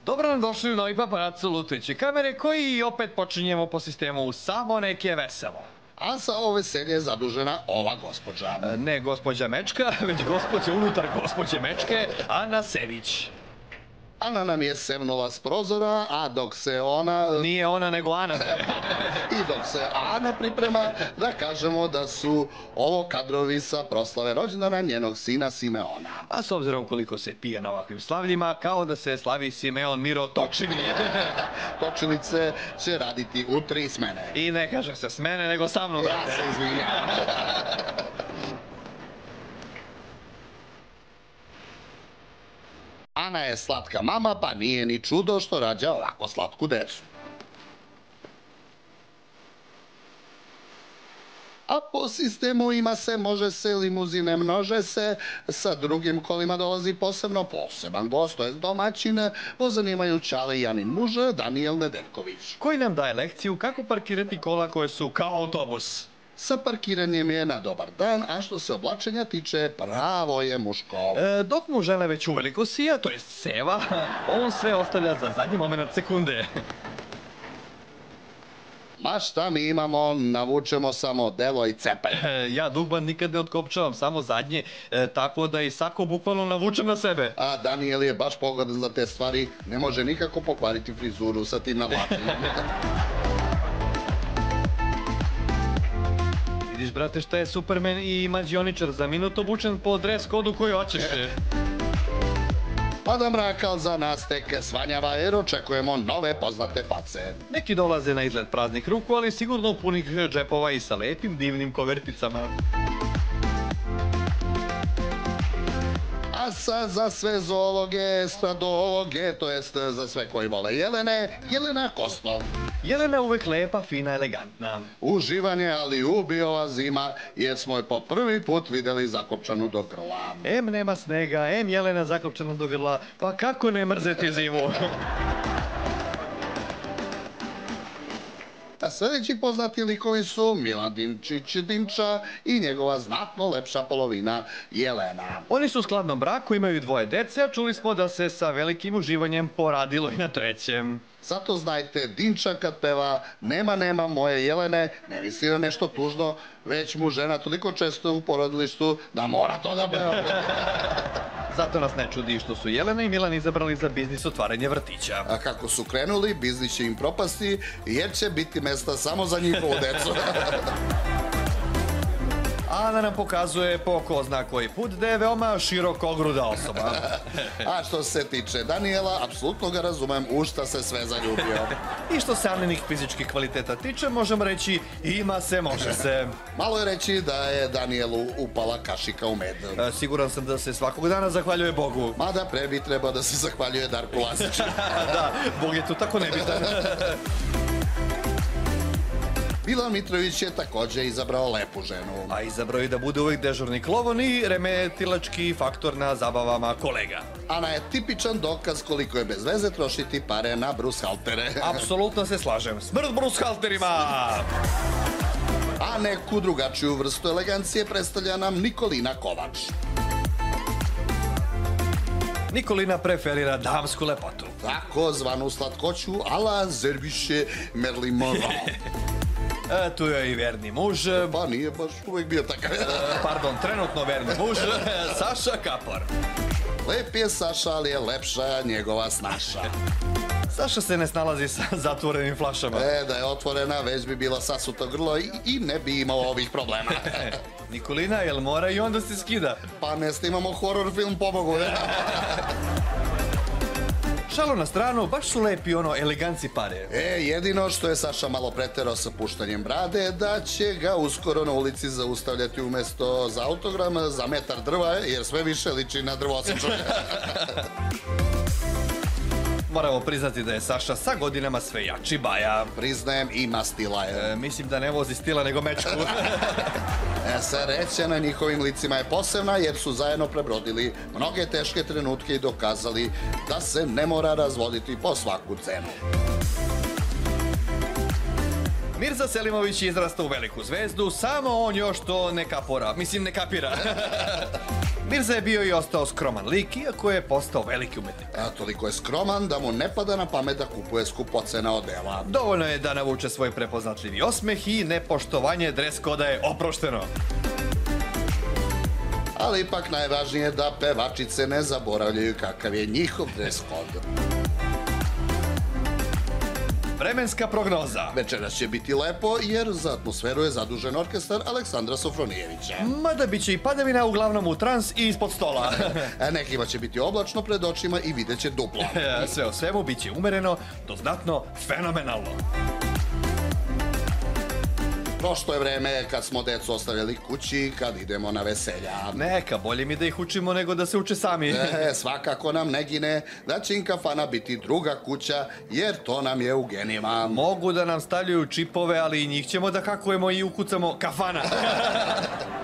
Dobro nam došli u novi paparaco lutajuće kamere koji opet počinjemo po sistemu samo neke veselo. A za ovo veselje je zadužena ova gospođa. Ne gospođa Mečka, već gospođa unutar gospođe Mečke, Ana Sević. Ana nam je sevnula s prozora, a dok se ona... Nije ona, nego Ana. I dok se Ana priprema, da kažemo da su ovo kadrovi sa proslave rođendana njenog sina Simeona. A s obzirom koliko se pije na ovakvim slavljima, kao da se slavi Simeon Miro Točini. Točilice će raditi u 3 smene. I ne kaže se s mene, nego sa mnom, brate. Ja se izvinjam. Ana je slatka mama, pa nije ni čudo što rađa ovako slatku decu. A po sistemu ima se, može se, limuzine množe se, sa drugim kolima dolazi poseban gost, to je domaćin, pozanimaju Čale i Janin muž, Danijel Nedeljković. Koji nam daje lekciju kako parkirati kola koje su kao autobus. Sa parkiranjem je na dobar dan, a što se oblačenja tiče, pravo je muško. Dok mu žele već uveliko sija, to je seva, on sve ostavlja za zadnji moment sekunde. Ma šta mi imamo, navučemo samo delo i cepe. Ja dugban nikad ne otkopčavam, samo zadnje, tako da i sako bukvalno navučem na sebe. A Danijel je baš pogodan za te stvari, ne može nikako pokvariti frizuru sa tim navlačenjem. Vidiš, brate, šta je Superman i mađioničar, za minut obučen po dres kodu koji hoćeš. Pada mrak, ali za nas tek svanjava jer očekujemo nove poznate face. Neki dolaze na izgled praznih ruku, ali sigurno punih džepova i sa lepim divnim koverticama. A za sve zoologe, stradologe, to jest za sve koji vole Jelene, Jelena Kostov. Jelena uvek lepa, fina, elegantna. Uživanje, ali ubi ova zima, jer smo je po prvi put videli zakopčanu do grla. Em nema snega, em Jelena zakopčana do grla, pa kako ne mrzeti zimu? A sljedeći poznati likovi su Milan Dinčić Dinča i njegova znatno lepša polovina Jelena. Oni su u skladnom braku, imaju 2 dece, a čuli smo da se sa velikim uživanjem poradilo i na 3. Zato znajte, Dinča kad peva nema moje Jelene, ne misli na nešto tužno, već mu žena toliko često u porodilištu da mora to da peva. Zato nas ne čudi što su Jelena i Milan izabrali za biznis otvaranje vrtića. A kako su krenuli, biznis će im propasti, jer će biti mesta samo za njihovu decu. Ana nam pokazuje po ko zna koji put da je veoma širokogruda osoba. A što se tiče Danijela, apsolutno ga razumem u šta se sve zaljubio. I što se Aninih fizičkih kvaliteta tiče, možemo reći ima se, može se. Malo je reći da je Danijelu upala kašika u med. Siguran sam da se svakog dana zahvaljuje Bogu. Mada pre bi trebao da se zahvaljuje Darku Lasiću. Da, Bog je tu tako nebitan. Milan Mitrović je također izabrao lepu ženu. A izabrao je da bude uvijek dežurni klovon i remetilački faktor na zabavama kolega. Ana je tipičan dokaz koliko je bez veze trošiti pare na brushaltere. Apsolutno se slažem. Smrt brushalterima! A neku drugačiju vrstu elegancije predstavlja nam Nikolina Kovač. Nikolina preferira damsku lepotu. Tako zvanu slatkoću ala Zerbiše Merlin Monroe. Tu je i verni muž. Pa nije baš uvijek bio takav. Pardon, trenutno verni muž, Saša Kapor. Lep je Saša, ali je lepša njegova snaša. Saša se ne snalazi sa zatvorenim flašama. Da je otvorena, već bi bila sasuto grlo i ne bi imao ovih problema. Nikolina, jel mora i onda se skida? Pa ne snimamo horror film, pomogu. Šalu na stranu, baš su lepi ono eleganci pare. Jedino što je Saša malo preterao sa puštanjem brade, da će ga uskoro na ulici zaustavljati umjesto za autogram za metar drva, jer sve više liči na drvoseču. Moramo priznati da je Saša sa godinama sve jači baja. Priznajem, ima stila je. Mislim da ne vozi stila nego mečku. Sreća na njihovim licima je posebna jer su zajedno prebrodili mnoge teške trenutke i dokazali da se ne mora razvoditi po svaku cenu. Mirza Selimović je izrastao u veliku zvezdu, samo on još to ne kapira. Mirza je bio i ostao skroman lik, iako je postao veliki umetnik. A toliko je skroman da mu ne pada na pamet da kupuje skupocena odela. Dovoljno je da navuče svoj prepoznatljivi osmeh i nepoštovanje dres koda je oprošteno. Ali ipak najvažnije je da pevačice ne zaboravljaju kakav je njihov dres kod. Vremenska prognoza. Večeras će biti lepo jer za atmosferu je zadužen orkestar Aleksandra Sofronijevića. Mada bit će i padavina, uglavnom u trans i ispod stola. Nekima će biti oblačno pred očima i vidjet će duplo. Sve o svemu bit će umereno do znatno fenomenalno. Prošlo je vreme kad smo decu ostavljali kući, kad idemo na veselja. Neka, bolje mi da ih učimo nego da se uče sami. Svakako nam ne gine da će im kafana biti druga kuća, jer to nam je u genima. Mogu da nam stavljaju čipove, ali i njih ćemo da hakujemo i ukucamo kafana.